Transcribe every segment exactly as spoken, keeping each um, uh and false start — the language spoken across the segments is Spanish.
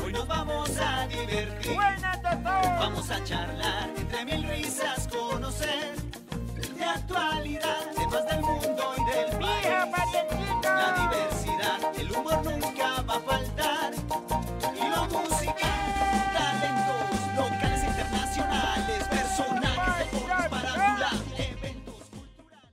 Hoy nos vamos a divertir. Buenas, doctor. Vamos a charlar, entre mil risas conocer de actualidad, temas del mundo y del país. Hija, Patencito. La diversidad, el humor nunca va a faltar. Y lo musical, talentos locales, internacionales, personajes de forma farándula, eventos culturales.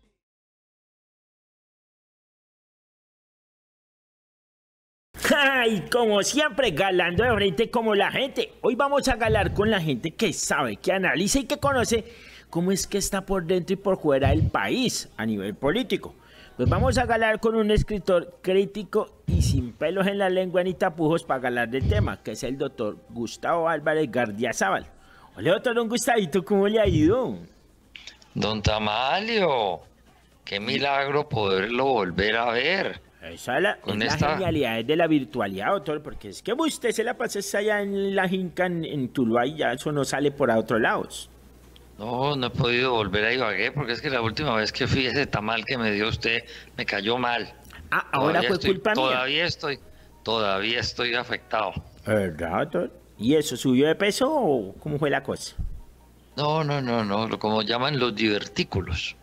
Ay, como siempre, galando de frente como la gente. Hoy vamos a galar con la gente que sabe, que analiza y que conoce cómo es que está por dentro y por fuera del país a nivel político. Pues vamos a galar con un escritor crítico y sin pelos en la lengua ni tapujos para galar del tema, que es el doctor Gustavo Álvarez Gardiazabal. Hola, doctor Don Gustavito, ¿cómo le ha ido? Don Tamalio, qué milagro poderlo volver a ver. Esa es la, es la esta... genialidad de la virtualidad, doctor, porque es que usted se la pasa allá en la Jinca, en, en Tuluá, y ya eso no sale por a otros lados. No, no he podido volver a Ibagué, porque es que la última vez que fui, ese tamal que me dio usted me cayó mal. Ah, ahora Todavía fue estoy, culpa mía. Todavía estoy, todavía estoy afectado. ¿Verdad, doctor? ¿Y eso subió de peso o cómo fue la cosa? No, no, no, no, como llaman los divertículos.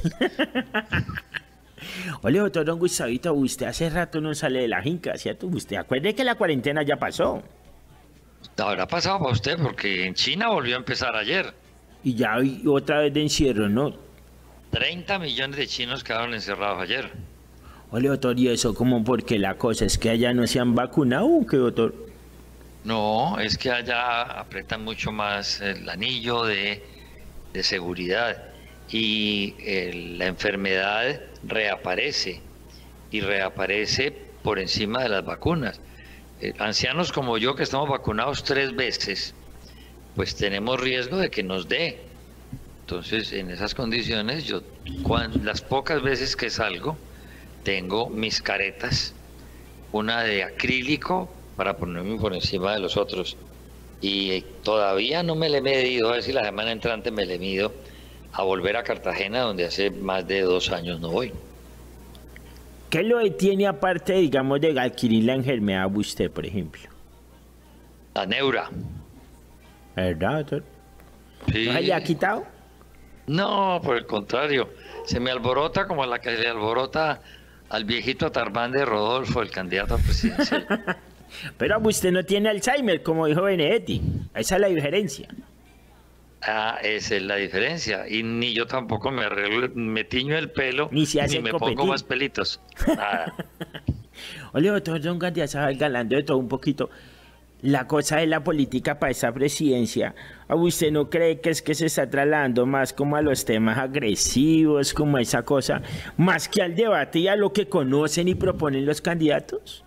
Oye, doctor Don Gustavito, usted hace rato no sale de la Jinca, ¿cierto? Usted acuerde que la cuarentena ya pasó. Habrá pasado para usted, porque en China volvió a empezar ayer. Y ya hay otra vez de encierro, ¿no? treinta millones de chinos quedaron encerrados ayer. Oye, doctor, ¿y eso cómo? Porque la cosa es que allá no se han vacunado, ¿o qué, doctor? No, es que allá apretan mucho más el anillo de, de seguridad y eh, la enfermedad reaparece y reaparece por encima de las vacunas. Eh, ancianos como yo que estamos vacunados tres veces, pues tenemos riesgo de que nos dé. Entonces, en esas condiciones, yo cuando, las pocas veces que salgo, tengo mis caretas, una de acrílico para ponerme por encima de los otros. Y todavía no me le he medido, a ver si la semana entrante me le mido a volver a Cartagena, donde hace más de dos años no voy. ¿Qué lo detiene aparte, digamos, de adquirir la enfermedad usted, por ejemplo? La neura. ¿Verdad, doctor? Sí. ¿No se le ha quitado? No, por el contrario. Se me alborota como la que le alborota al viejito Atarbán de Rodolfo, el candidato a presidencial. Pero usted no tiene Alzheimer, como dijo Benedetti. Esa es la diferencia. Ah, esa es la diferencia. Y ni yo tampoco me arreglo, me tiño el pelo, ni, se hace ni me copetín. pongo más pelitos. Nada. Oye, doctor Don Gardiazabal, galando de todo un poquito. La cosa de la política para esa presidencia, ¿a usted no cree que es que se está trasladando más como a los temas agresivos, como a esa cosa, más que al debate y a lo que conocen y proponen los candidatos?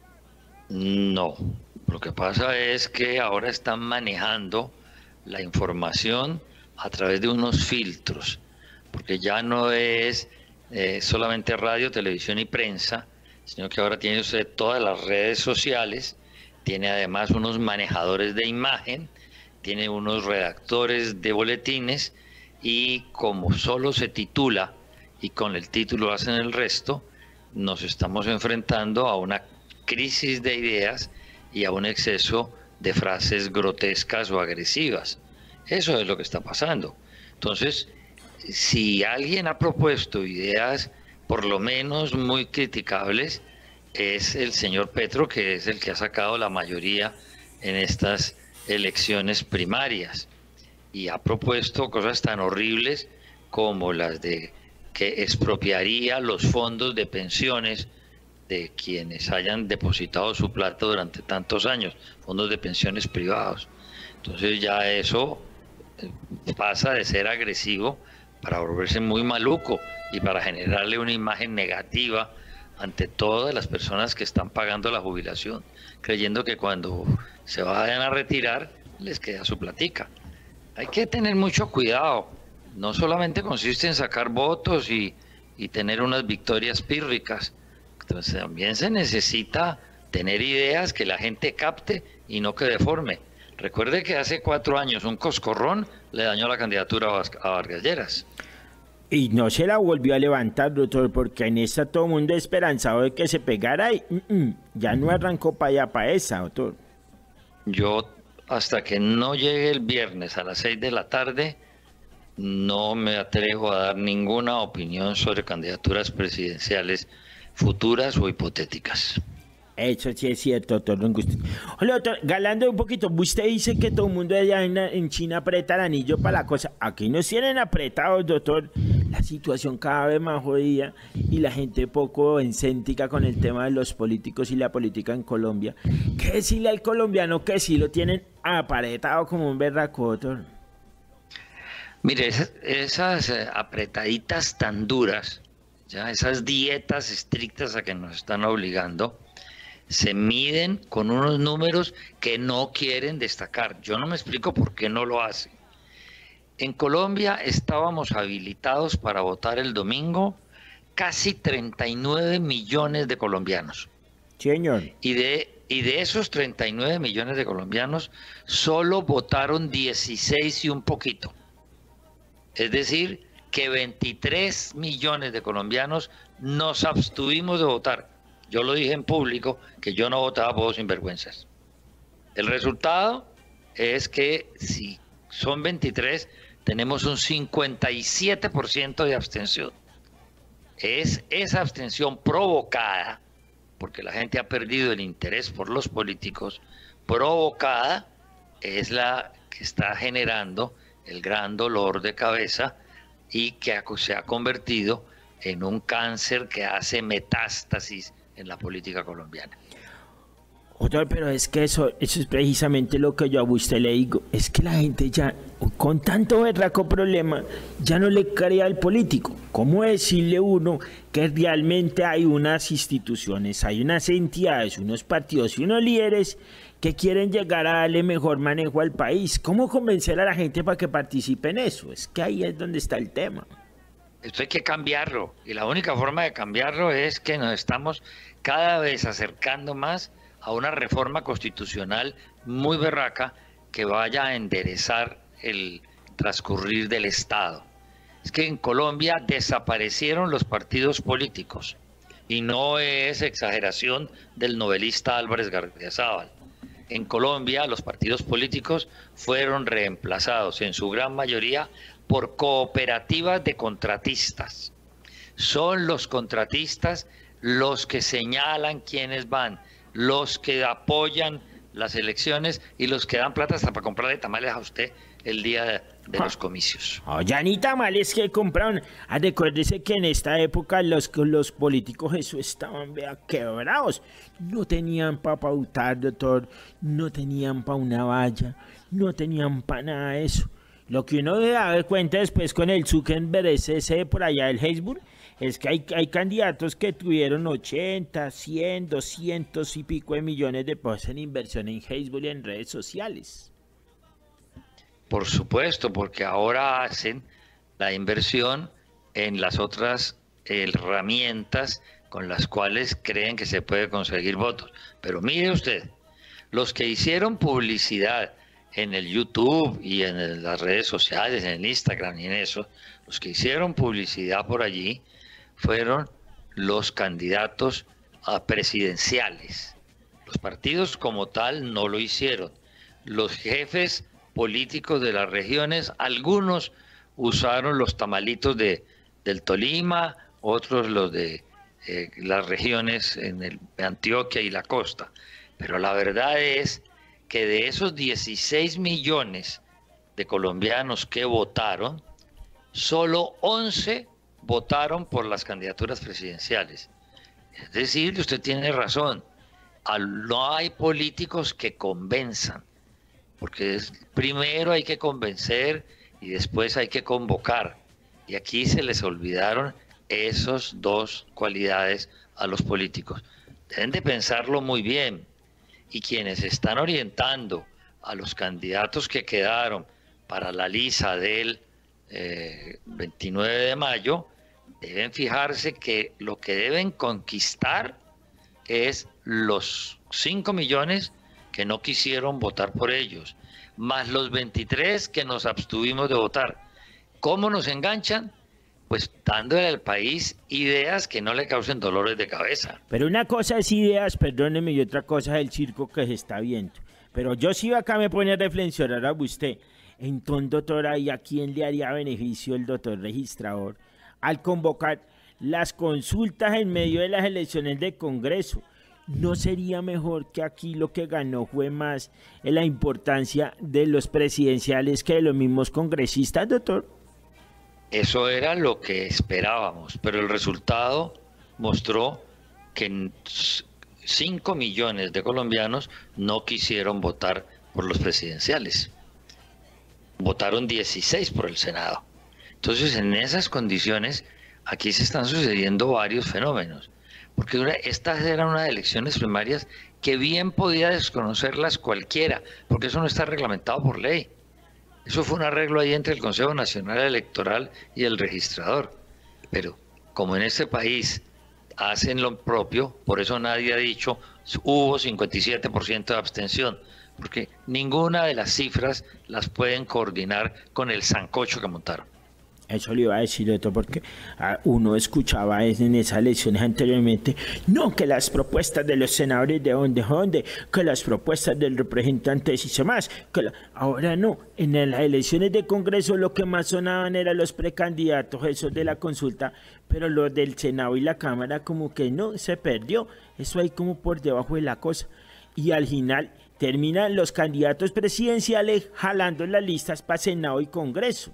No, lo que pasa es que ahora están manejando la información a través de unos filtros, porque ya no es eh, solamente radio, televisión y prensa, sino que ahora tiene usted todas las redes sociales, tiene además unos manejadores de imagen, tiene unos redactores de boletines y como solo se titula y con el título hacen el resto, nos estamos enfrentando a una crisis de ideas y a un exceso de frases grotescas o agresivas. Eso es lo que está pasando. Entonces, si alguien ha propuesto ideas por lo menos muy criticables, es el señor Petro, que es el que ha sacado la mayoría en estas elecciones primarias y ha propuesto cosas tan horribles como las de que expropiaría los fondos de pensiones de quienes hayan depositado su plata durante tantos años, fondos de pensiones privados. Entonces ya eso pasa de ser agresivo para volverse muy maluco y para generarle una imagen negativa ante todas las personas que están pagando la jubilación, creyendo que cuando se vayan a retirar les queda su platica. Hay que tener mucho cuidado, no solamente consiste en sacar votos y, y tener unas victorias pírricas, entonces también se necesita tener ideas que la gente capte y no que deforme. Recuerde que hace cuatro años un coscorrón le dañó la candidatura a Vargas Lleras. Y no se la volvió a levantar, doctor, porque en esta todo el mundo esperanzado de que se pegara y mm, mm, ya no arrancó para allá, para esa, doctor. yo hasta que no llegue el viernes a las seis de la tarde, no me atrevo a dar ninguna opinión sobre candidaturas presidenciales futuras o hipotéticas. Eso sí es cierto, doctor Don Gustavo. Hola, doctor, galando un poquito, usted dice que todo el mundo allá en, en China aprieta el anillo para la cosa. Aquí nos tienen apretados, doctor. La situación cada vez más jodida y la gente poco encéntrica con el tema de los políticos y la política en Colombia. ¿Qué decirle al colombiano que sí lo tienen apretado como un berraco, doctor? Mire, esas, esas eh, apretaditas tan duras, ya esas dietas estrictas a que nos están obligando, se miden con unos números que no quieren destacar. Yo no me explico por qué no lo hacen. En Colombia estábamos habilitados para votar el domingo casi treinta y nueve millones de colombianos. Señor. Y de, y de esos treinta y nueve millones de colombianos, solo votaron dieciséis y un poquito. Es decir, que veintitrés millones de colombianos nos abstuvimos de votar. Yo lo dije en público que yo no votaba por sinvergüenzas. El resultado es que si son veintitrés, tenemos un cincuenta y siete por ciento de abstención. Es esa abstención provocada, porque la gente ha perdido el interés por los políticos, provocada es la que está generando el gran dolor de cabeza y que se ha convertido en un cáncer que hace metástasis en la política colombiana. Doctor, pero es que eso, eso es precisamente lo que yo a usted le digo, es que la gente ya, con tanto berraco problema, ya no le cree al político. ¿Cómo decirle uno que realmente hay unas instituciones, hay unas entidades, unos partidos y unos líderes que quieren llegar a darle mejor manejo al país? ¿Cómo convencer a la gente para que participe en eso? Es que ahí es donde está el tema. Esto hay que cambiarlo, y la única forma de cambiarlo es que nos estamos cada vez acercando más a una reforma constitucional muy berraca que vaya a enderezar el transcurrir del Estado. Es que en Colombia desaparecieron los partidos políticos, y no es exageración del novelista Álvarez Gardiazabal. En Colombia los partidos políticos fueron reemplazados en su gran mayoría por cooperativas de contratistas. Son los contratistas los que señalan quiénes van, los que apoyan las elecciones y los que dan plata hasta para comprarle tamales a usted el día de, de los comicios. Oh, ya ni tamales que compraron. Ah, recuérdese que en esta época los, los políticos eso estaban vea, quebrados. No tenían para pautar, doctor, no tenían para una valla, no tenían para nada de eso. Lo que uno se da cuenta después con el Zuckerberg ese por allá del Facebook es que hay, hay candidatos que tuvieron ochenta, cien, doscientos y pico de millones de pesos en inversión en Facebook y en redes sociales. Por supuesto, porque ahora hacen la inversión en las otras herramientas con las cuales creen que se puede conseguir votos. Pero mire usted, los que hicieron publicidad en el YouTube y en las redes sociales, en el Instagram y en eso, los que hicieron publicidad por allí fueron los candidatos a presidenciales. Los partidos como tal no lo hicieron. Los jefes políticos de las regiones, algunos usaron los tamalitos de, del Tolima, otros los de eh, las regiones en el, de Antioquia y la costa. Pero la verdad es que de esos dieciséis millones de colombianos que votaron, solo once votaron por las candidaturas presidenciales. Es decir, usted tiene razón, no hay políticos que convenzan, porque es, primero hay que convencer y después hay que convocar. Y aquí se les olvidaron esas dos cualidades a los políticos. Deben de pensarlo muy bien. Y quienes están orientando a los candidatos que quedaron para la lista del eh, veintinueve de mayo, deben fijarse que lo que deben conquistar es los cinco millones que no quisieron votar por ellos, más los veintitrés que nos abstuvimos de votar. ¿Cómo nos enganchan? Pues dándole al país ideas que no le causen dolores de cabeza. Pero una cosa es ideas, perdóneme, y otra cosa es el circo que se está viendo. Pero yo sí acá me pone a reflexionar a usted. Entonces, doctora, ¿y a quién le haría beneficio el doctor registrador al convocar las consultas en medio de las elecciones del Congreso? ¿No sería mejor que aquí lo que ganó fue más en la importancia de los presidenciales que de los mismos congresistas, doctor? Eso era lo que esperábamos, pero el resultado mostró que cinco millones de colombianos no quisieron votar por los presidenciales. Votaron dieciséis por el Senado. Entonces, en esas condiciones, aquí se están sucediendo varios fenómenos. Porque una, estas eran unas elecciones primarias que bien podía desconocerlas cualquiera, porque eso no está reglamentado por ley. Eso fue un arreglo ahí entre el Consejo Nacional Electoral y el registrador. Pero como en este país hacen lo propio, por eso nadie ha dicho hubo cincuenta y siete por ciento de abstención, porque ninguna de las cifras las pueden coordinar con el sancocho que montaron. Eso le iba a decir, doctor, porque ah, uno escuchaba en esas elecciones anteriormente, no, que las propuestas de los senadores de dónde, dónde, que las propuestas del representante y más, que la... ahora no, en las elecciones de Congreso lo que más sonaban eran los precandidatos, esos de la consulta, pero los del Senado y la Cámara como que no, se perdió, eso ahí como por debajo de la cosa, y al final terminan los candidatos presidenciales jalando las listas para Senado y Congreso.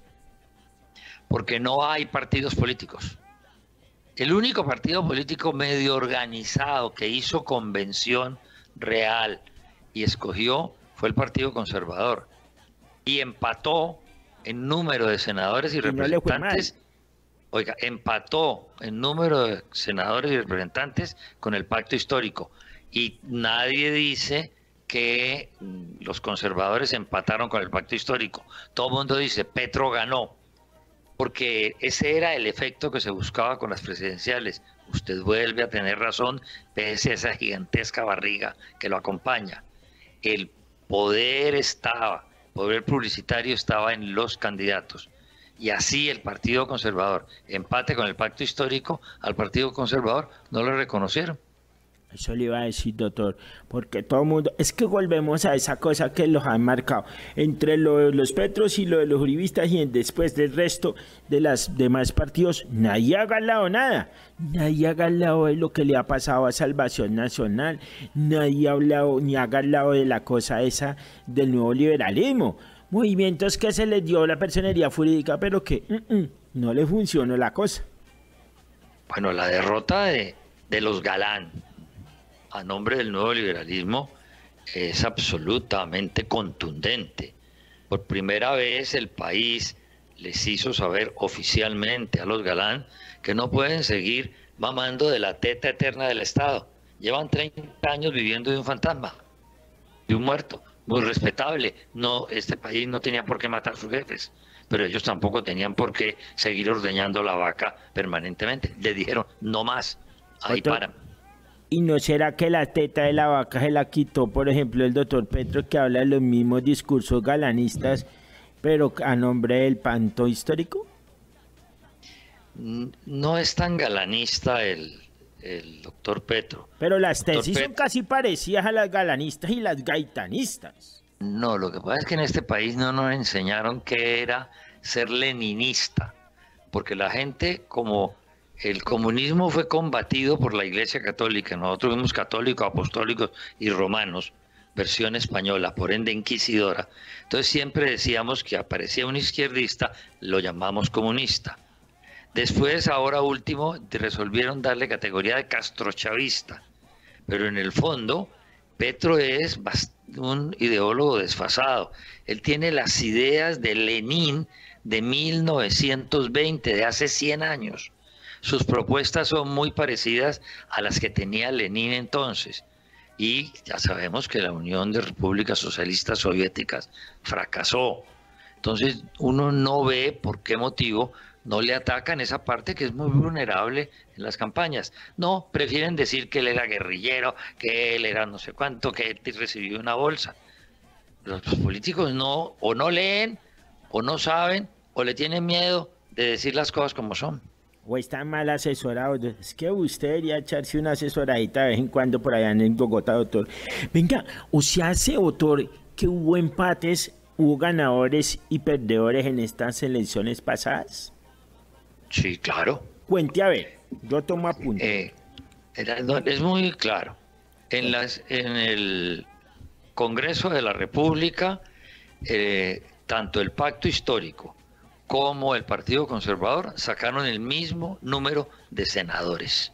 Porque no hay partidos políticos. El único partido político medio organizado que hizo convención real y escogió fue el Partido Conservador. Y empató en número de senadores y, y representantes. No oiga, empató en número de senadores y representantes con el pacto histórico. Y nadie dice que los conservadores empataron con el pacto histórico. Todo el mundo dice, Petro ganó. Porque ese era el efecto que se buscaba con las presidenciales. Usted vuelve a tener razón, pese a esa gigantesca barriga que lo acompaña. El poder estaba, el poder publicitario estaba en los candidatos. Y así el Partido Conservador, empate con el pacto histórico, al Partido Conservador no lo reconocieron. Eso le iba a decir, doctor, porque todo el mundo, es que volvemos a esa cosa que los han marcado, entre lo de los Petros y lo de los uribistas y después del resto de los demás partidos, nadie ha ganado nada, nadie ha ganado de lo que le ha pasado a Salvación Nacional, nadie ha hablado ni ha ganado de la cosa esa del nuevo liberalismo, movimientos que se les dio la personería jurídica, pero que mm, mm, no le funcionó la cosa. Bueno, la derrota de, de los Galán a nombre del nuevo liberalismo es absolutamente contundente. Por primera vez el país les hizo saber oficialmente a los Galán que no pueden seguir mamando de la teta eterna del Estado. Llevan treinta años viviendo de un fantasma, de un muerto, muy respetable. No, este país no tenía por qué matar a sus jefes, pero ellos tampoco tenían por qué seguir ordeñando la vaca permanentemente. Le dijeron, no más, ahí Otro... paran. ¿Y no será que la teta de la vaca se la quitó, por ejemplo, el doctor Petro, que habla de los mismos discursos galanistas, pero a nombre del pacto histórico? No es tan galanista el, el doctor Petro. Pero las Doctor tesis Pet... son casi parecidas a las galanistas y las gaitanistas. No, lo que pasa es que en este país no nos enseñaron qué era ser leninista, porque la gente como... El comunismo fue combatido por la Iglesia Católica. Nosotros fuimos católicos, apostólicos y romanos, versión española, por ende inquisidora. Entonces siempre decíamos que aparecía un izquierdista, lo llamamos comunista. Después, ahora último, resolvieron darle categoría de castrochavista. Pero en el fondo, Petro es un ideólogo desfasado. Él tiene las ideas de Lenin de mil novecientos veinte, de hace cien años. Sus propuestas son muy parecidas a las que tenía Lenin entonces. Y ya sabemos que la Unión de Repúblicas Socialistas Soviéticas fracasó. Entonces uno no ve por qué motivo no le atacan esa parte que es muy vulnerable en las campañas. No, prefieren decir que él era guerrillero, que él era no sé cuánto, que él recibió una bolsa. Los, los políticos no, o no leen, o no saben, o le tienen miedo de decir las cosas como son. ¿O está mal asesorado? Es que usted debería echarse una asesoradita de vez en cuando por allá en Bogotá, doctor. Venga, o se hace, doctor, que hubo empates, hubo ganadores y perdedores en estas elecciones pasadas. Sí, claro. Cuente a ver, yo tomo apunte. Eh, era- no, es muy claro. En, las, en el Congreso de la República, eh, tanto el Pacto Histórico como el Partido Conservador sacaron el mismo número de senadores.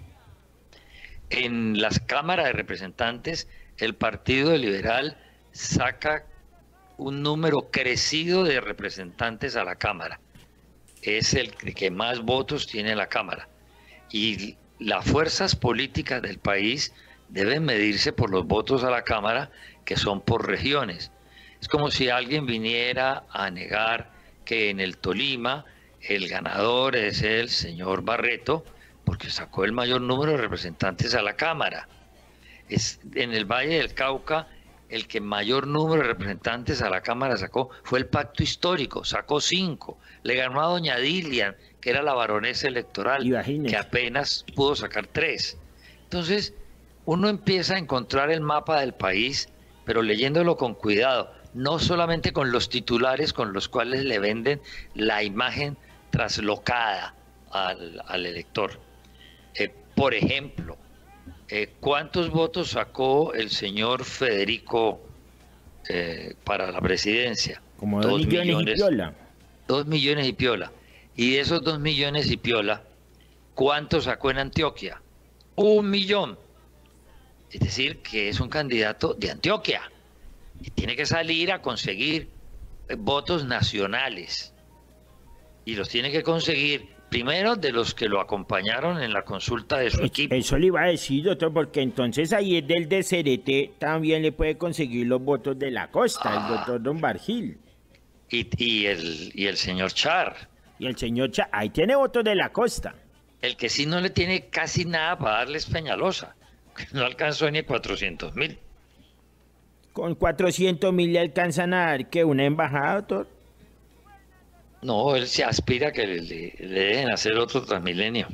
En las cámaras de representantes, el Partido Liberal saca un número crecido de representantes a la Cámara. Es el que más votos tiene la Cámara. Y las fuerzas políticas del país deben medirse por los votos a la Cámara, que son por regiones. Es como si alguien viniera a negar que en el Tolima el ganador es el señor Barreto, porque sacó el mayor número de representantes a la Cámara. Es en el Valle del Cauca el que mayor número de representantes a la Cámara sacó fue el Pacto Histórico, sacó cinco. Le ganó a doña Dilian, que era la baronesa electoral, Imagínese. que apenas pudo sacar tres. Entonces, uno empieza a encontrar el mapa del país, pero leyéndolo con cuidado, no solamente con los titulares con los cuales le venden la imagen traslocada al, al elector. Eh, por ejemplo, eh, ¿cuántos votos sacó el señor Federico eh, para la presidencia? Como dos millones y piola. Dos millones y piola. Y de esos dos millones y piola, ¿cuánto sacó en Antioquia? Un millón. Es decir, que es un candidato de Antioquia. Y tiene que salir a conseguir eh, votos nacionales. Y los tiene que conseguir primero de los que lo acompañaron en la consulta de su equipo. Eso le iba a decir, doctor, porque entonces ahí es del D C R T también le puede conseguir los votos de la costa, Ah. el doctor Don Bargil. Y, y, el, y el señor Char. Y el señor Cha, ahí tiene votos de la costa. El que sí no le tiene casi nada para darle es Peñalosa, que no alcanzó ni cuatrocientos mil. Con cuatrocientos mil le alcanzan a dar que una embajada, doctor. No, él se aspira a que le, le- le dejen hacer otro Transmilenio.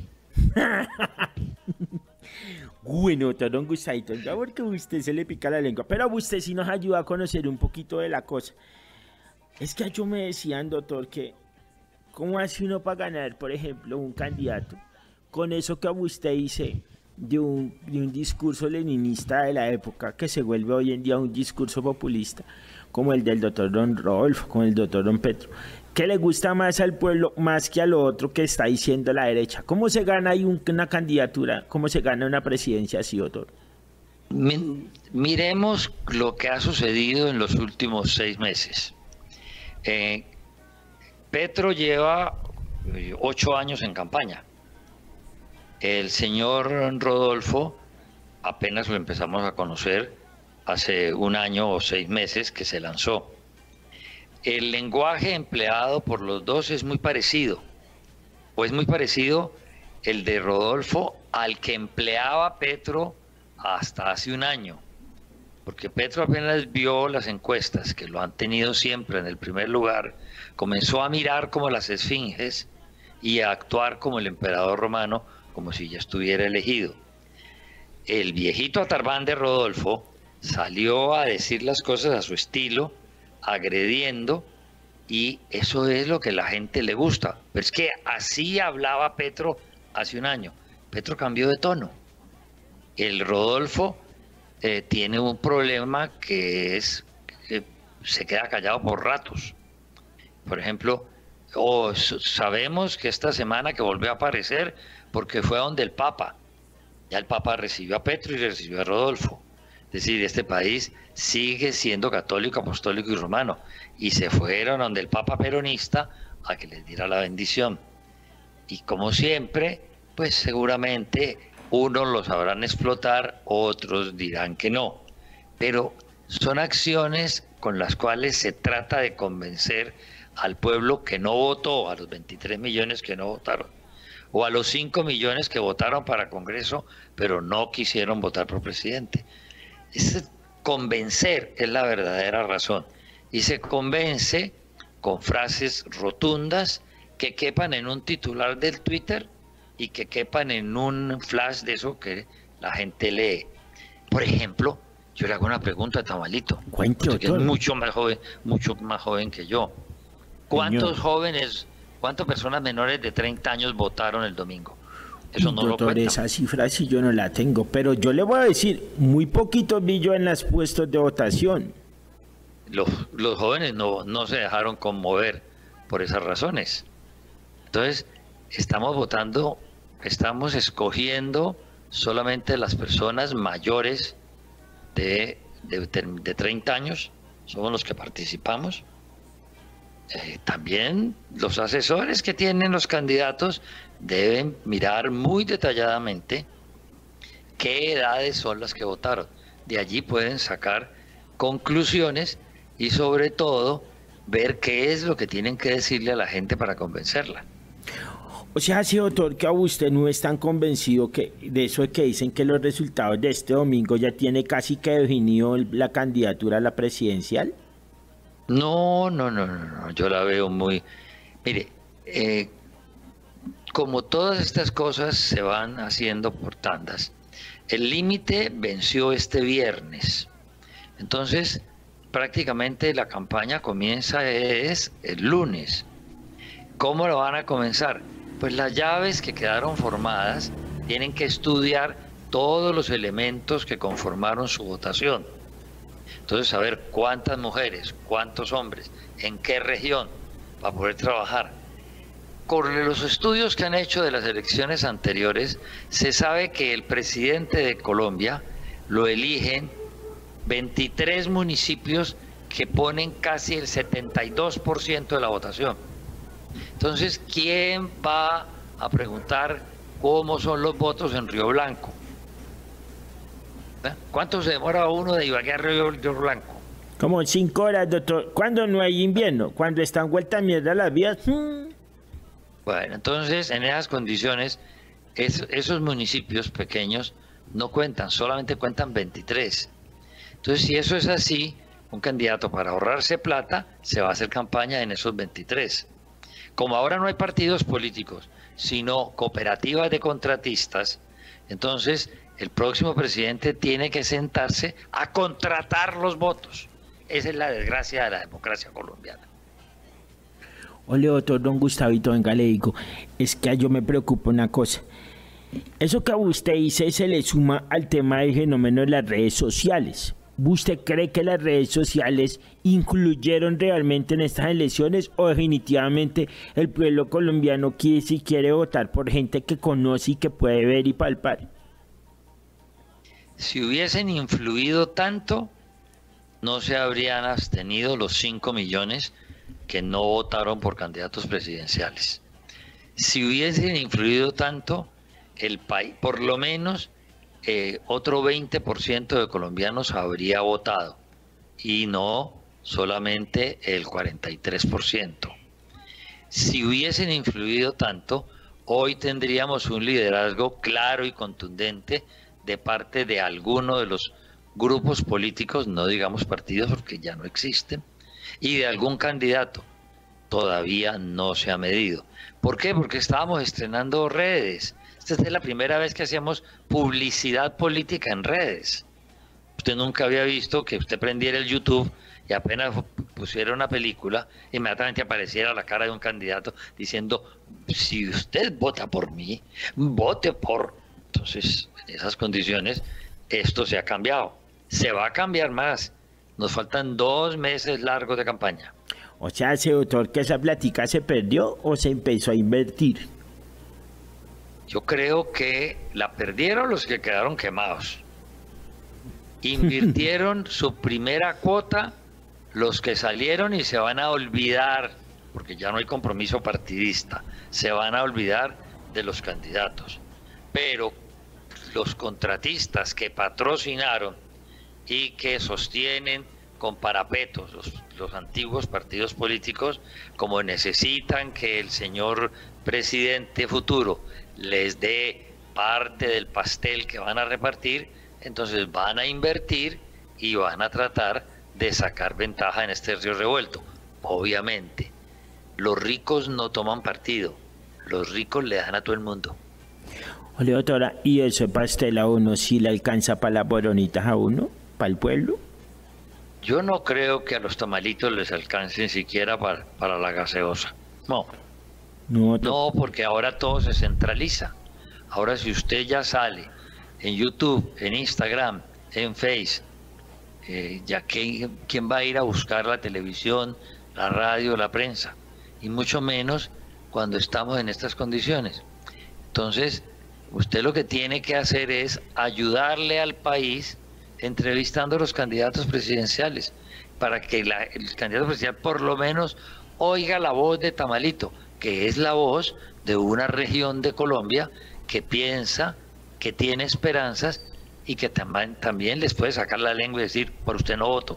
Bueno, doctor Don Gustavito, ya porque a usted se le pica la lengua, pero a usted sí nos ayuda a conocer un poquito de la cosa. Es que yo me decían, doctor, que ¿cómo hace uno para ganar, por ejemplo, un candidato? Con eso que usted dice de un, de un discurso leninista de la época que se vuelve hoy en día un discurso populista, como el del doctor Don Rodolfo, como el doctor Don Petro. ¿Qué le gusta más al pueblo más que a lo otro que está diciendo la derecha? ¿Cómo se gana ahí un- una candidatura? ¿Cómo se gana una presidencia así, doctor? Mi- Miremos lo que ha sucedido en los últimos seis meses. Eh, Petro lleva eh, ocho años en campaña. El señor Rodolfo apenas lo empezamos a conocer hace un año o seis meses que se lanzó. El lenguaje empleado por los dos es muy parecido, o es muy parecido el de Rodolfo al que empleaba Petro hasta hace un año, porque Petro apenas vio las encuestas, que lo han tenido siempre en el primer lugar, comenzó a mirar como las esfinges y a actuar como el emperador romano, como si ya estuviera elegido. El viejito Atarbán de Rodolfo salió a decir las cosas a su estilo, agrediendo, y eso es lo que a la gente le gusta. Pero es que así hablaba Petro hace un año. Petro cambió de tono. El Rodolfo eh, tiene un problema que es que se queda callado por ratos. Por ejemplo, o s- sabemos que esta semana que volvió a aparecer porque fue a donde el Papa. Ya el Papa recibió a Petro y recibió a Rodolfo. Es decir, este país sigue siendo católico, apostólico y romano. Y se fueron donde el Papa peronista a que les diera la bendición. Y como siempre, pues seguramente unos lo sabrán explotar, otros dirán que no. Pero son acciones con las cuales se trata de convencer al pueblo que no votó, a los veintitrés millones que no votaron, o a los cinco millones que votaron para Congreso, pero no quisieron votar por presidente. Ese convencer es la verdadera razón. Y se convence con frases rotundas que quepan en un titular del Twitter y que quepan en un flash de eso que la gente lee. Por ejemplo, yo le hago una pregunta a Tamalito, Cuente, usted que es doctor. mucho más joven, mucho más joven que yo. ¿Cuántos Señor. jóvenes, cuántas personas menores de treinta años votaron el domingo? Eso no lo Doctor, cuentan. esa cifra sí yo no la tengo, pero yo le voy a decir, muy poquitos vi yo en los puestos de votación. Los, los jóvenes no, no se dejaron conmover por esas razones. Entonces, estamos votando, estamos escogiendo solamente las personas mayores de, de, de treinta años, somos los que participamos. Eh, también los asesores que tienen los candidatos deben mirar muy detalladamente qué edades son las que votaron. De allí pueden sacar conclusiones y sobre todo ver qué es lo que tienen que decirle a la gente para convencerla. O sea, sí, doctor, que a usted no es tan convencido que de eso que dicen que los resultados de este domingo ya tiene casi que definido el- la candidatura a la presidencial. No, no, no, no, no, yo la veo muy... Mire, eh, como todas estas cosas se van haciendo por tandas, el límite venció este viernes. Entonces, prácticamente la campaña comienza es el lunes. ¿Cómo lo van a comenzar? Pues las llaves que quedaron formadas tienen que estudiar todos los elementos que conformaron su votación. Entonces, saber cuántas mujeres, cuántos hombres, en qué región, para poder trabajar. Con los estudios que han hecho de las elecciones anteriores, se sabe que el presidente de Colombia lo eligen veintitrés municipios que ponen casi el setenta y dos por ciento de la votación. Entonces, ¿quién va a preguntar cómo son los votos en Río Blanco? ¿Eh? ¿Cuánto se demora uno de Ibagué a Río, Río Blanco? Como cinco horas, doctor. ¿Cuándo no hay invierno? Cuando están vueltas mierda las vías. hmm. Bueno, entonces en esas condiciones, es- esos municipios pequeños no cuentan, solamente cuentan veintitrés. Entonces, si eso es así, un candidato para ahorrarse plata se va a hacer campaña en esos veintitrés. Como ahora no hay partidos políticos, sino cooperativas de contratistas, entonces el próximo presidente tiene que sentarse a contratar los votos. Esa es la desgracia de la democracia colombiana. Ole, doctor don Gustavito, venga, le digo, es que yo me preocupa una cosa. Eso que a usted dice se le suma al tema del fenómeno de las redes sociales. ¿Usted cree que las redes sociales incluyeron realmente en estas elecciones o definitivamente el pueblo colombiano quiere, si quiere votar por gente que conoce y que puede ver y palpar? Si hubiesen influido tanto, no se habrían abstenido los cinco millones que no votaron por candidatos presidenciales. Si hubiesen influido tanto, el país, por lo menos eh, otro veinte por ciento de colombianos habría votado y no solamente el cuarenta y tres por ciento. Si hubiesen influido tanto, hoy tendríamos un liderazgo claro y contundente de parte de alguno de los grupos políticos, no digamos partidos porque ya no existen, y de algún candidato. Todavía no se ha medido. ¿Por qué? Porque estábamos estrenando redes. Esta es la primera vez que hacíamos publicidad política en redes. Usted nunca había visto que usted prendiera el YouTube y apenas pusiera una película, inmediatamente apareciera la cara de un candidato diciendo, si usted vota por mí, vote por... Entonces, en esas condiciones, esto se ha cambiado. Se va a cambiar más. Nos faltan dos meses largos de campaña. O sea, ese doctor, que esa plática se perdió o se empezó a invertir. Yo creo que la perdieron los que quedaron quemados. Invirtieron su primera cuota los que salieron y se van a olvidar, porque ya no hay compromiso partidista, se van a olvidar de los candidatos. Pero los contratistas que patrocinaron y que sostienen con parapetos los, los antiguos partidos políticos, como necesitan que el señor presidente futuro les dé parte del pastel que van a repartir, entonces van a invertir y van a tratar de sacar ventaja en este río revuelto. Obviamente, los ricos no toman partido, los ricos le dan a todo el mundo. Ole, doctora, ¿y ese pastel a uno sí le alcanza para las boronitas a uno? ¿Para el pueblo? Yo no creo que a los tamalitos les alcancen siquiera para, para la gaseosa. No. No, No, porque ahora todo se centraliza. Ahora si usted ya sale en YouTube, en Instagram, en Face, eh, ya que quién va a ir a buscar la televisión, la radio, la prensa, y mucho menos cuando estamos en estas condiciones. Entonces, usted lo que tiene que hacer es ayudarle al país entrevistando a los candidatos presidenciales, para que la, el candidato presidencial por lo menos oiga la voz de Tamalito, que es la voz de una región de Colombia que piensa, que tiene esperanzas y que tam también les puede sacar la lengua y decir, por usted no voto.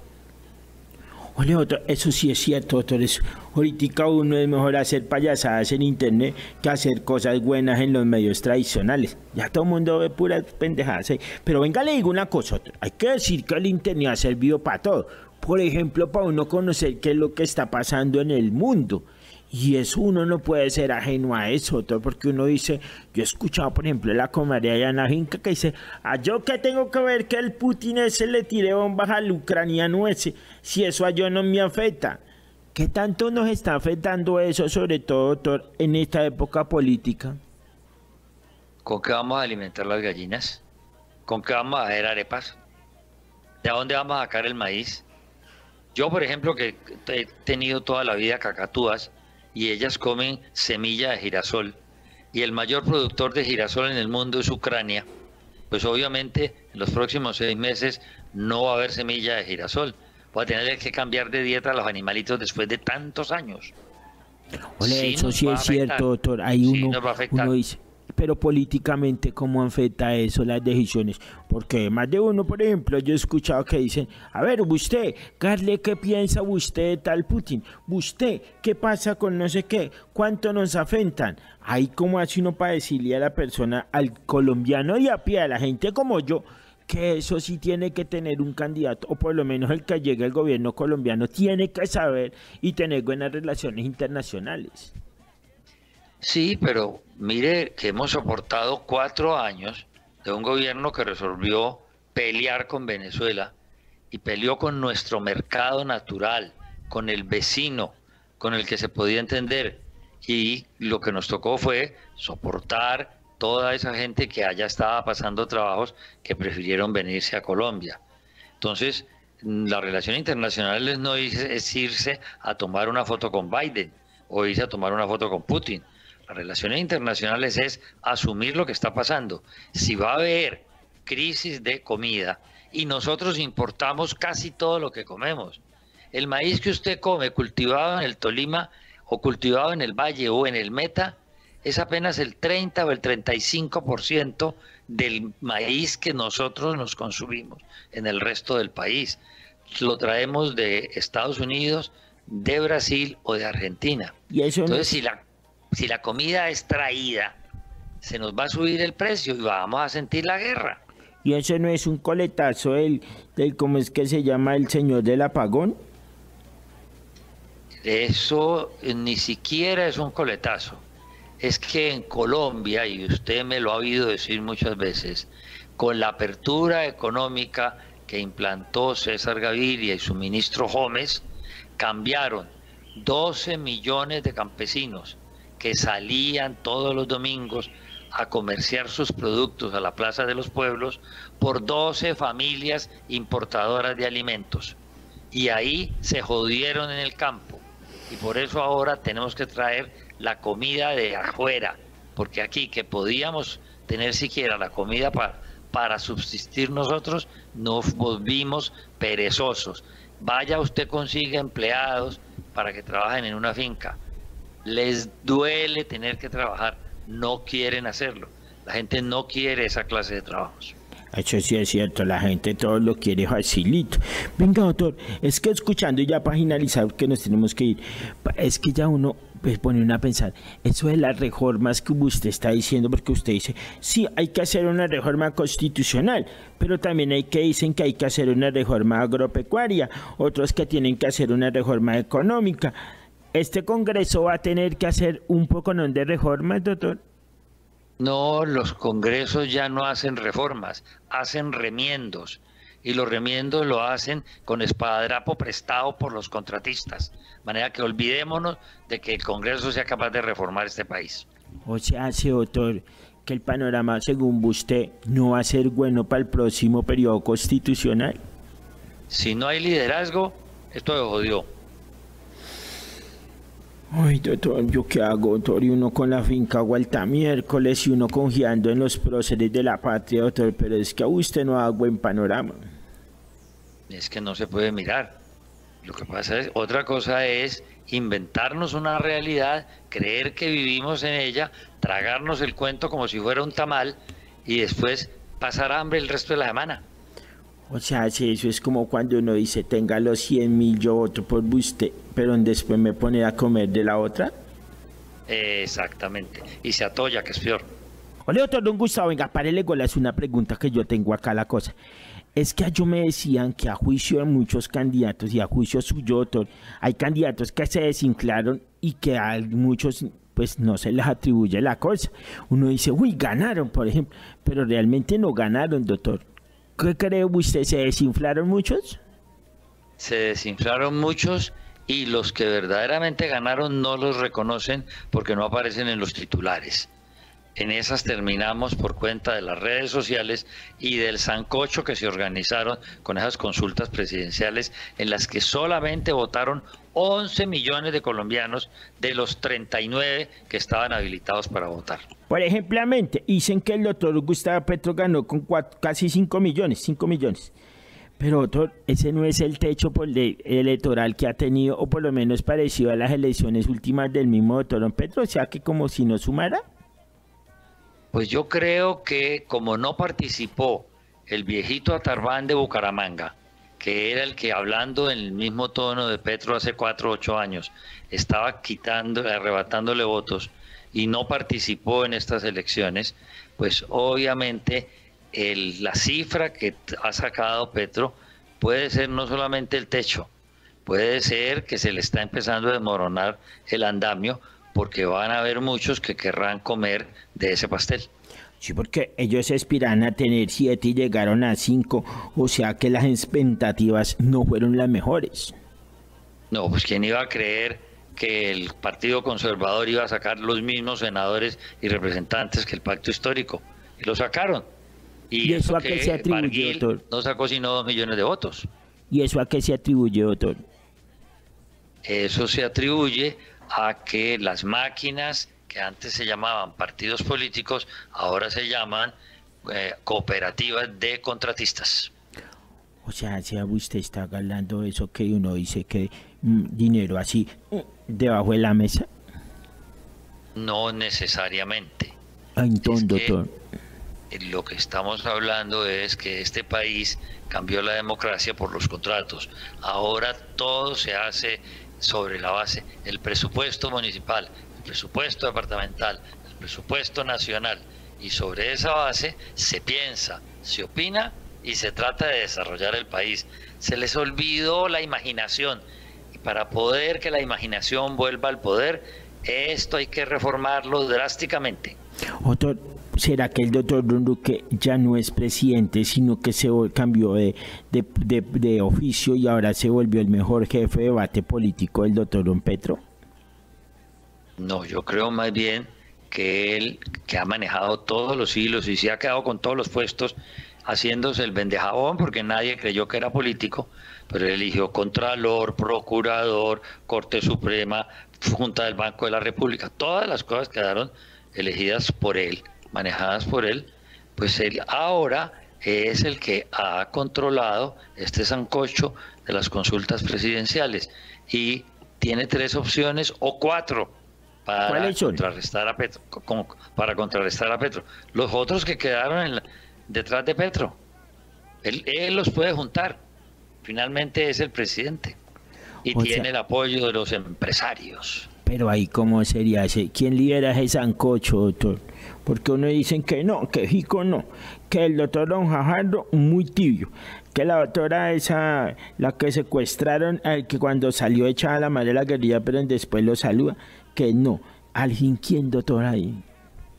Ole, doctor, eso sí es cierto, doctor. Eso. Ahorita uno es mejor hacer payasadas en internet que hacer cosas buenas en los medios tradicionales. Ya todo el mundo ve puras pendejadas. ¿eh? Pero venga, le digo una cosa, doctor. Hay que decir que el internet ha servido para todo. Por ejemplo, para uno conocer qué es lo que está pasando en el mundo. Y eso uno no puede ser ajeno a eso, doctor, porque uno dice, yo he escuchado, por ejemplo, la comadre allá en la finca que dice, ¿a yo qué tengo que ver que el Putin ese le tire bombas al ucraniano ese? Si eso a yo no me afecta. ¿Qué tanto nos está afectando eso, sobre todo, doctor, en esta época política? ¿Con qué vamos a alimentar las gallinas? ¿Con qué vamos a hacer arepas? ¿De dónde vamos a sacar el maíz? Yo, por ejemplo, que he tenido toda la vida cacatúas, y ellas comen semilla de girasol, y el mayor productor de girasol en el mundo es Ucrania, pues obviamente en los próximos seis meses no va a haber semilla de girasol. Voy a tener que cambiar de dieta a los animalitos después de tantos años. Ole, Sí eso nos sí va a es afectar. cierto, doctor. Ahí Sí uno, nos va a afectar. uno dice, pero políticamente, ¿cómo afecta eso las decisiones? Porque más de uno, por ejemplo, yo he escuchado que dicen, a ver, usted, Carle, ¿qué piensa usted de tal Putin? ¿Usted qué pasa con no sé qué? ¿Cuánto nos afectan? Ahí como hace uno para decirle a la persona, al colombiano y a pie, a la gente como yo, que eso sí tiene que tener un candidato, o por lo menos el que llegue al gobierno colombiano tiene que saber y tener buenas relaciones internacionales. Sí, pero mire que hemos soportado cuatro años de un gobierno que resolvió pelear con Venezuela y peleó con nuestro mercado natural, con el vecino, con el que se podía entender. Y lo que nos tocó fue soportar toda esa gente que allá estaba pasando trabajos que prefirieron venirse a Colombia. Entonces, la relación internacional no es irse a tomar una foto con Biden o irse a tomar una foto con Putin. Las relaciones internacionales es asumir lo que está pasando. Si va a haber crisis de comida y nosotros importamos casi todo lo que comemos, el maíz que usted come cultivado en el Tolima o cultivado en el Valle o en el Meta es apenas el treinta o el treinta y cinco por ciento del maíz que nosotros nos consumimos en el resto del país. Lo traemos de Estados Unidos, de Brasil o de Argentina. Y eso no- Entonces, si la Si la comida es traída, se nos va a subir el precio y vamos a sentir la guerra. Y eso no es un coletazo del, del ¿cómo es que se llama el señor del apagón? Eso eh, ni siquiera es un coletazo. Es que en Colombia, y usted me lo ha oído decir muchas veces, con la apertura económica que implantó César Gaviria y su ministro Gómez, cambiaron doce millones de campesinos que salían todos los domingos a comerciar sus productos a la Plaza de los Pueblos por doce familias importadoras de alimentos. Y ahí se jodieron en el campo. Y por eso ahora tenemos que traer la comida de afuera, porque aquí que podíamos tener siquiera la comida para, para subsistir nosotros, nos volvimos perezosos. Vaya usted consiga empleados para que trabajen en una finca. Les duele tener que trabajar, no quieren hacerlo. La gente no quiere esa clase de trabajos. Eso sí es cierto, la gente todo lo quiere facilito. Venga, doctor, es que escuchando y ya para finalizar, que nos tenemos que ir, es que ya uno pues, pone uno a pensar, eso de las reformas que usted está diciendo, porque usted dice, sí, hay que hacer una reforma constitucional, pero también hay que dicen que hay que hacer una reforma agropecuaria, otros que tienen que hacer una reforma económica. ¿Este Congreso va a tener que hacer un poco de reformas, doctor? No, los congresos ya no hacen reformas, hacen remiendos. Y los remiendos lo hacen con espadadrapo prestado por los contratistas. De manera que olvidémonos de que el Congreso sea capaz de reformar este país. O sea, sí, doctor, que el panorama, según usted, no va a ser bueno para el próximo periodo constitucional. Si no hay liderazgo, esto se jodió. Ay, doctor, ¿yo qué hago, doctor? Y uno con la finca vuelta miércoles y uno confiando en los próceres de la patria, doctor, pero es que a usted no da buen panorama. Es que no se puede mirar. Lo que pasa es, otra cosa es inventarnos una realidad, creer que vivimos en ella, tragarnos el cuento como si fuera un tamal y después pasar hambre el resto de la semana. O sea, sí, eso es como cuando uno dice, tenga los cien mil, yo voto por usted, pero después me pone a comer de la otra. Exactamente. Y se atolla, que es peor. Hola, doctor Don Gustavo, venga, párele, golas, una pregunta que yo tengo acá la cosa. Es que yo me decían que a juicio de muchos candidatos y a juicio suyo, doctor, hay candidatos que se desinflaron y que a muchos pues no se les atribuye la cosa. Uno dice, uy, ganaron, por ejemplo, pero realmente no ganaron, doctor. ¿Qué cree usted? ¿Se desinflaron muchos? Se desinflaron muchos y los que verdaderamente ganaron no los reconocen porque no aparecen en los titulares. En esas terminamos por cuenta de las redes sociales y del sancocho que se organizaron con esas consultas presidenciales en las que solamente votaron once millones de colombianos de los treinta y nueve que estaban habilitados para votar. Por ejemplamente, dicen que el doctor Gustavo Petro ganó con cuatro, casi cinco millones, cinco millones. Pero, doctor, ese no es el techo por ley electoral que ha tenido, o por lo menos parecido a las elecciones últimas del mismo doctor Petro, o sea que como si no sumara. Pues yo creo que como no participó el viejito Atarbán de Bucaramanga, que era el que hablando en el mismo tono de Petro hace cuatro o ocho años, estaba quitando, arrebatándole votos y no participó en estas elecciones, pues obviamente el, la cifra que ha sacado Petro puede ser no solamente el techo, puede ser que se le está empezando a desmoronar el andamio, porque van a haber muchos que querrán comer de ese pastel. Sí, porque ellos aspiran a tener siete y llegaron a cinco, o sea que las expectativas no fueron las mejores. No, pues quién iba a creer que el Partido Conservador iba a sacar los mismos senadores y representantes que el Pacto Histórico, y lo sacaron. Y, ¿Y eso, eso a qué se atribuye, Barguil doctor? No sacó sino dos millones de votos. ¿Y eso a qué se atribuye, doctor? Eso se atribuye a que las máquinas que antes se llamaban partidos políticos, ahora se llaman eh, cooperativas de contratistas. O sea, si usted está hablando de eso que uno dice que mm, dinero así mm, debajo de la mesa. No necesariamente. Ah, entonces, es que doctor. Lo que estamos hablando es que este país cambió la democracia por los contratos. Ahora todo se hace sobre la base del presupuesto municipal, el presupuesto departamental, el presupuesto nacional, y sobre esa base se piensa, se opina y se trata de desarrollar el país. Se les olvidó la imaginación, y para poder que la imaginación vuelva al poder, esto hay que reformarlo drásticamente. Doctor, ¿será que el doctor Duque ya no es presidente, sino que se cambió de, de, de, de oficio y ahora se volvió el mejor jefe de debate político del doctor Don Petro? No, yo creo más bien que él, que ha manejado todos los hilos y se ha quedado con todos los puestos, haciéndose el vendejabón, porque nadie creyó que era político, pero él eligió Contralor, Procurador, Corte Suprema, Junta del Banco de la República, todas las cosas quedaron elegidas por él, manejadas por él. Pues él ahora es el que ha controlado este sancocho de las consultas presidenciales y tiene tres opciones o cuatro para contrarrestar a Petro, como, para contrarrestar a Petro. Los otros que quedaron en la, detrás de Petro, él, él los puede juntar. Finalmente es el presidente y o tiene sea, el apoyo de los empresarios. Pero ahí cómo sería ese, ¿quién lidera ese sancocho, doctor? Porque uno dicen que no, que Jico no, que el doctor Don Fajardo muy tibio, que la doctora esa, la que secuestraron, el que cuando salió echada la madre de la guerrilla, pero después lo saluda, que no. ¿Alguien quién, doctor, ahí?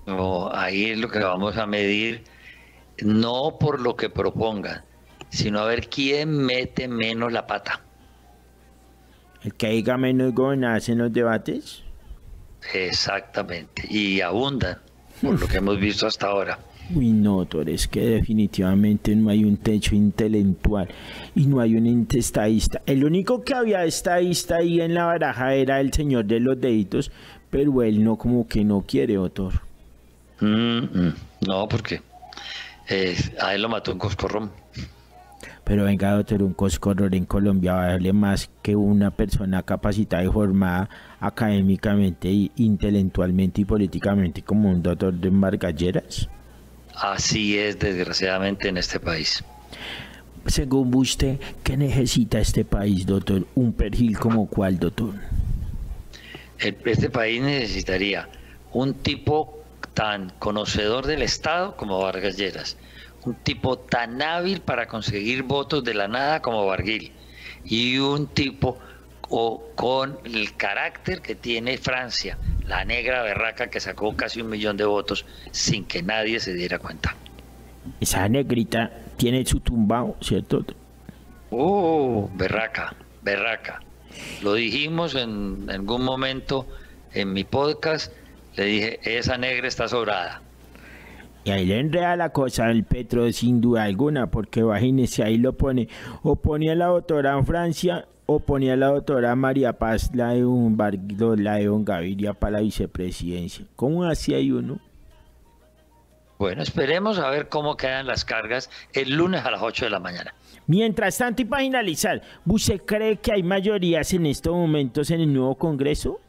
No, ahí es lo que vamos a medir, no por lo que propongan, sino a ver quién mete menos la pata. El que diga menos gobernadas en los debates. Exactamente, y abundan, por lo que hemos visto hasta ahora. Uy, no, doctor, es que definitivamente no hay un techo intelectual y no hay un estadista. El único que había estadista ahí en la baraja era el señor de los deditos, pero él no, como que no quiere, doctor. Mm, mm, no, porque eh, a él lo mató un coscorrón. Pero venga, doctor, un coscorrón en Colombia vale más que una persona capacitada y formada académicamente, y intelectualmente y políticamente como un doctor de Vargas. Así es, desgraciadamente, en este país. Según usted, ¿qué necesita este país, doctor? ¿Un perfil como cuál, doctor? El- este país necesitaría un tipo tan conocedor del Estado como Vargas Lleras, un tipo tan hábil para conseguir votos de la nada como Barguil, y un tipo o, con el carácter que tiene Francia, la negra berraca que sacó casi un millón de votos sin que nadie se diera cuenta. Esa negrita tiene su tumbao, ¿cierto? Oh, berraca, berraca. Lo dijimos en algún momento en mi podcast, le dije, esa negra está sobrada. Y ahí le enreda la cosa al Petro sin duda alguna, porque imagínese, ahí lo pone, o ponía la doctora Francia, o ponía la doctora María Paz, la de un Barguilo, la de Don Gaviria para la vicepresidencia. ¿Cómo así hay uno? Bueno, esperemos a ver cómo quedan las cargas el lunes a las ocho de la mañana. Mientras tanto, y para finalizar, ¿usted cree que hay mayorías en estos momentos en el nuevo Congreso?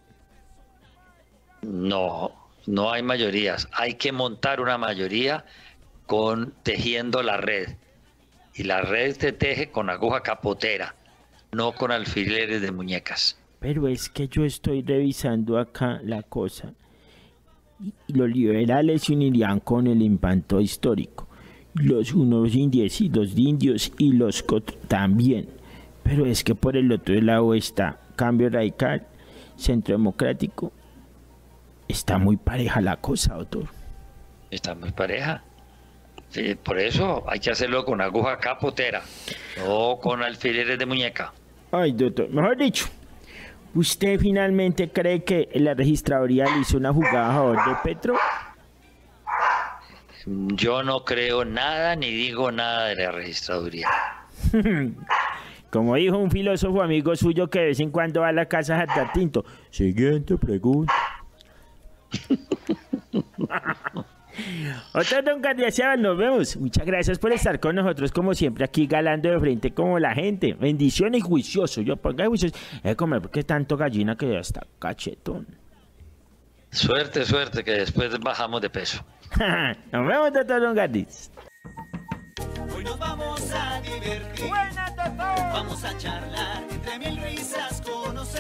No, no hay mayorías. Hay que montar una mayoría con tejiendo la red. Y la red se teje con aguja capotera, no con alfileres de muñecas. Pero es que yo estoy revisando acá la cosa. Y y los liberales se unirían con el impacto histórico. Los unos indios y los indios y los cot- también. Pero es que por el otro lado está Cambio Radical, Centro Democrático. Está muy pareja la cosa, doctor. Está muy pareja. Sí, por eso hay que hacerlo con aguja capotera, no con alfileres de muñeca. Ay, doctor, mejor dicho, ¿usted finalmente cree que la registraduría le hizo una jugada a favor de Petro? Yo no creo nada ni digo nada de la registraduría. Como dijo un filósofo amigo suyo que de vez en cuando va a la casa a jartar tinto. Siguiente pregunta. Otro don García, nos vemos. Muchas gracias por estar con nosotros, como siempre, aquí galando de frente como la gente. Bendiciones, juicioso. Yo ponga juicioso. Es comer porque tanto gallina que ya está cachetón. Suerte, suerte, que después bajamos de peso. Nos vemos, doctor Don Gardis. Hoy nos vamos a divertir. Buenas, doctor. Vamos a charlar entre mil risas, conocer